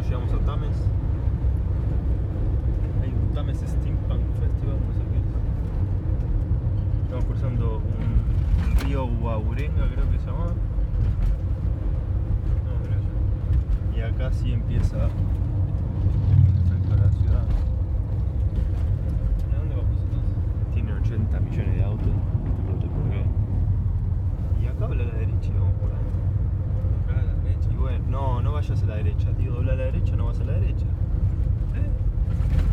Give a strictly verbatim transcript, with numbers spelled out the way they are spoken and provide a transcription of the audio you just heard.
llegamos a Tames. Hay un Tames Steampunk Festival, no sé qué es. Estamos cruzando un río Guaurenga, creo que se llama. No, creo que. Y acá sí empieza frente a la ciudad. ¿A dónde vamos entonces? Tiene ochenta millones de autos, no sé por qué. Y acá habla a la derecha y vamos por ahí. ¿Acá a la derecha? Y bueno, no, no vayas a la derecha, tío, dobla a la derecha, no vas a la derecha. ¿Eh?